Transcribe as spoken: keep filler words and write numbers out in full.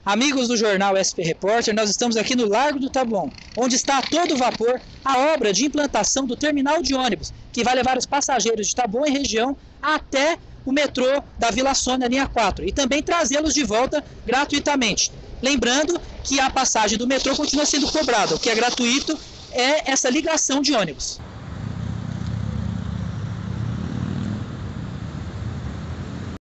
Amigos do jornal S P Repórter, nós estamos aqui no Largo do Taboão, onde está a todo vapor a obra de implantação do terminal de ônibus, que vai levar os passageiros de Taboão e região até o metrô da Vila Sônia, linha quatro, e também trazê-los de volta gratuitamente. Lembrando que a passagem do metrô continua sendo cobrada, o que é gratuito é essa ligação de ônibus.